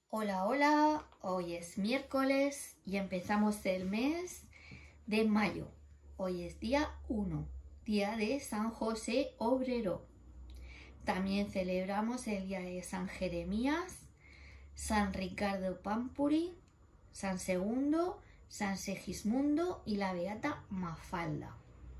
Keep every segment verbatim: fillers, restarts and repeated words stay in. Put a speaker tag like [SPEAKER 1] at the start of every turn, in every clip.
[SPEAKER 1] Hola, hola, hoy es miércoles y empezamos el mes de mayo. Hoy es día uno, día de San José Obrero. También celebramos el día de San Jeremías, San Ricardo Pampuri, San Segundo, San Segismundo y la Beata Mafalda.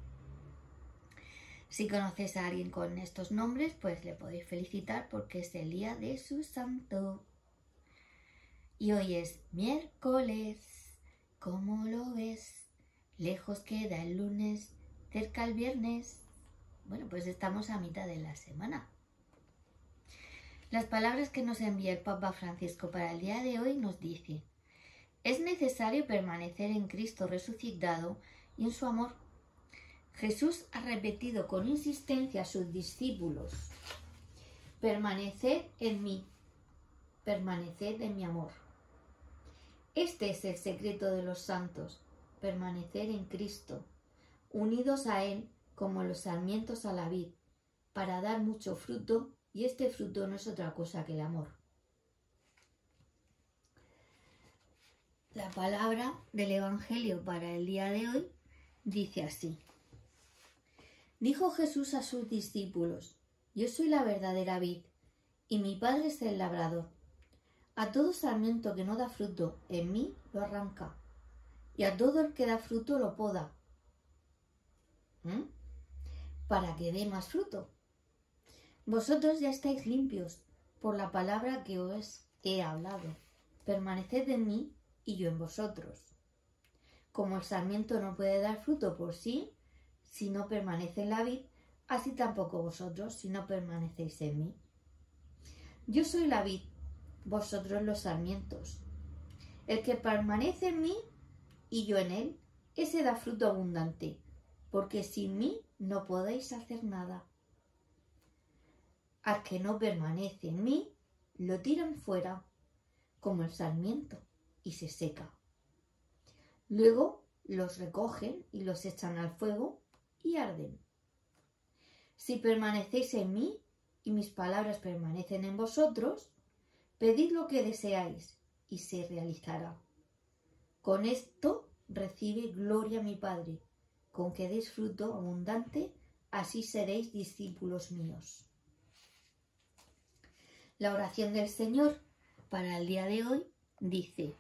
[SPEAKER 1] Si conoces a alguien con estos nombres, pues le podéis felicitar porque es el día de su santo. Y hoy es miércoles, ¿cómo lo ves? Lejos queda el lunes, cerca el viernes. Bueno, pues estamos a mitad de la semana. Las palabras que nos envía el Papa Francisco para el día de hoy nos dice: es necesario permanecer en Cristo resucitado y en su amor. Jesús ha repetido con insistencia a sus discípulos: permaneced en mí, permaneced en mi amor. Este es el secreto de los santos, permanecer en Cristo, unidos a Él como los sarmientos a la vid, para dar mucho fruto, y este fruto no es otra cosa que el amor. La palabra del Evangelio para el día de hoy dice así: dijo Jesús a sus discípulos: yo soy la verdadera vid, y mi Padre es el labrador. A todo sarmiento que no da fruto en mí lo arranca, y a todo el que da fruto lo poda, ¿Mm? para que dé más fruto. Vosotros ya estáis limpios por la palabra que os he hablado. Permaneced en mí y yo en vosotros. Como el sarmiento no puede dar fruto por sí si no permanece en la vid, así tampoco vosotros si no permanecéis en mí. Yo soy la vid, vosotros los sarmientos. El que permanece en mí y yo en él, ese da fruto abundante, porque sin mí no podéis hacer nada. Al que no permanece en mí, lo tiran fuera, como el sarmiento, y se seca. Luego los recogen y los echan al fuego y arden. Si permanecéis en mí y mis palabras permanecen en vosotros, pedid lo que deseáis y se realizará. Con esto recibe gloria mi Padre, con que deis fruto abundante, así seréis discípulos míos. La oración del Señor para el día de hoy dice: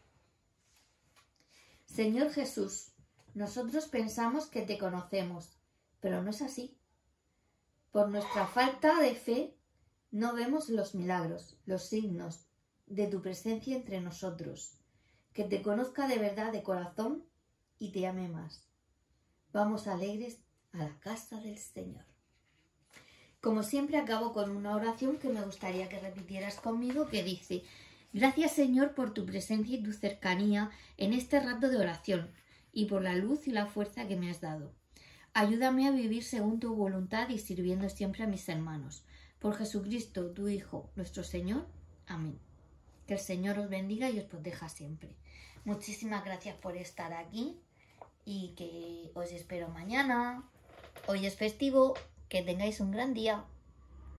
[SPEAKER 1] Señor Jesús, nosotros pensamos que te conocemos, pero no es así. Por nuestra falta de fe no vemos los milagros, los signos de tu presencia entre nosotros. Que te conozca de verdad de corazón y te ame más. Vamos alegres a la casa del Señor. Como siempre, acabo con una oración que me gustaría que repitieras conmigo, que dice: gracias, Señor, por tu presencia y tu cercanía en este rato de oración y por la luz y la fuerza que me has dado. Ayúdame a vivir según tu voluntad y sirviendo siempre a mis hermanos. Por Jesucristo, tu Hijo, nuestro Señor. Amén. Que el Señor os bendiga y os proteja siempre. Muchísimas gracias por estar aquí y que os espero mañana. Hoy es festivo. Que tengáis un gran día.